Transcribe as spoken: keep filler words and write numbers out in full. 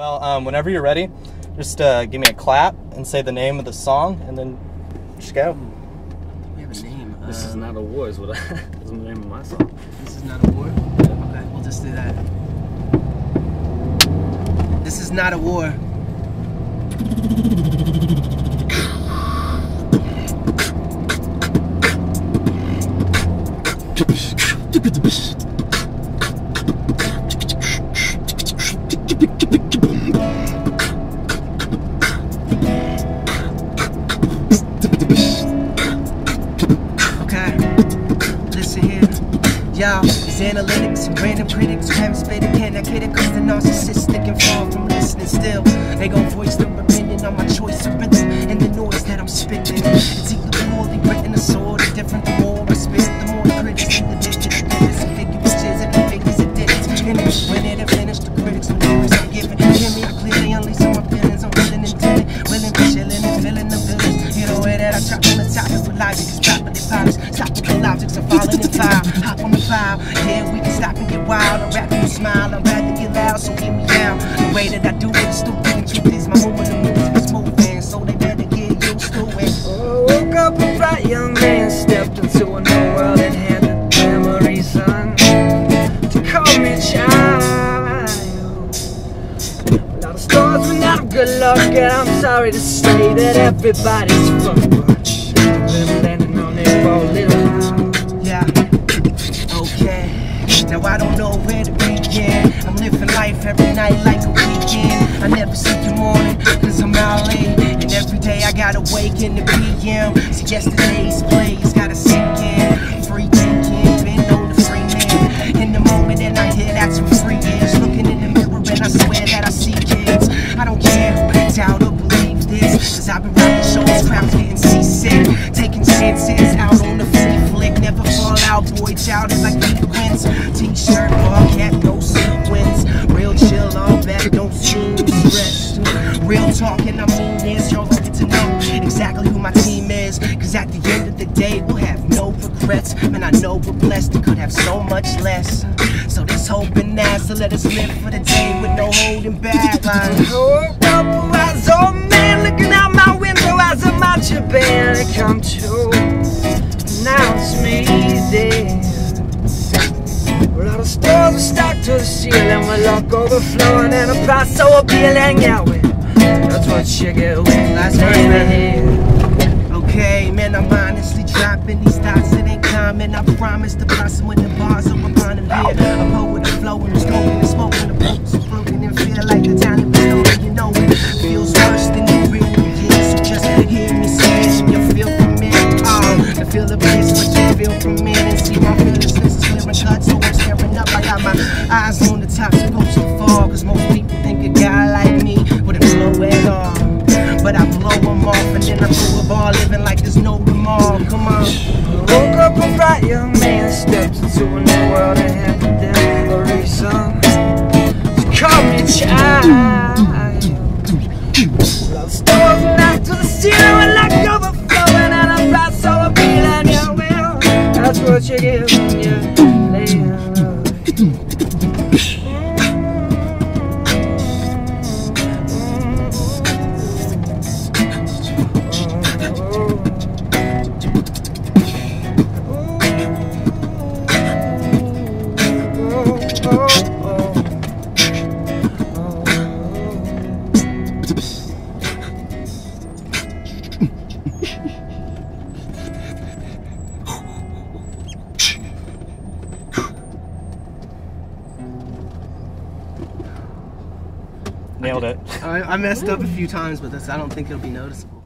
Well, um, whenever you're ready, just uh, give me a clap and say the name of the song, and then just go. We have a name. This um, is not a war, is what I, is the name of my song. This is not a war? Okay, we'll just do that. This is not a war. Okay, listen here. Y'all, these analytics and random critics who haven't spit it, can I kid it? Cause the narcissistic and far from listening still. They gon' voice their opinion on my choice of rhythm and the noise that I'm spitting. It's either poorly written or sort of different. The more I spit, the more the critics and the digits. It's ambiguous, and the figures it did it. And it's when it finished, the critics and lyrics I'm giving. Hear me, I clearly unleash on my feelings. I'm willing and dealing, willing and chilling and feeling the feelings. You know where that I chop on the topic with logic is properly polished. Stop with the logics of falling in fire. Hop on the file, yeah, we can stop and get wild. I'd rather you smile, I'd rather get loud, so hear me out. The way that I do it is stupid, and truth is my movement of music is moving, so they better get used to it. Oh, woke up a bright young man, stepped into a new world and handed memories, son, to call me child. A lot of stars were not good luck, and I'm sorry to say that everybody's fucked. Landing on their ball, little house. Yeah, okay. Now I don't know where to begin. I'm living life every night like a weekend. I never see the morning, cause I'm out late. And every day I gotta wake in the P M. See yesterday's plays, gotta sink in. Free thinking, been on the free man. In the moment and I hear that's for free is. Looking in the mirror and I swear that I see kids. I don't care, doubt or believe this. Cause I've been rocking shows, crowds getting seasick. Taking chances out on the free flick. Never fall out, boy, child is like wins. T-shirt, ball cap, no sequins. Real chill, all back, don't seem stressed. Real talking, I mean this, y'all don't get to know exactly who my team is. Cause at the end of the day, we'll have no regrets. Man, I know we're blessed and could have so much less. So there's hope in that, so let us live for the day with no holding back. Like, Woke up a wise old man looking out my window as a marching band had come to announce me dead. A lot of stars were stuck to the ceiling with luck overflowing and a price so appealing. Yeah, well, that's what you get when That's I right, stand man. here. Okay, man, I'm honestly dropping these thoughts, it ain't common. I promise to blossom when the bars are upon them here. A poet is flowing, smoking and smoking, the boats are floating and feel like the time is stolen. You know it feels worse than it really is. So just hear me say it and you'll feel from me. Oh, to feel the bliss, what you feel from me. And see my fearlessness is clearing cut, so I'm staring up. I got my eyes on the top, supposed to fall. Cause most people think a guy like me wouldn't blow at all. But I blow them off and then I go a bar living like there's no tomorrow. Come on. Woke up a bright young man, stepped into a new world and had the delivery, son, to call me child. A lot of stars knocked to the ceiling with luck overflowing and a bright so appealing. Yeah, well, that's what you get when you lay down. Nailed it. I, I messed up a few times, but that's, I don't think it'll be noticeable.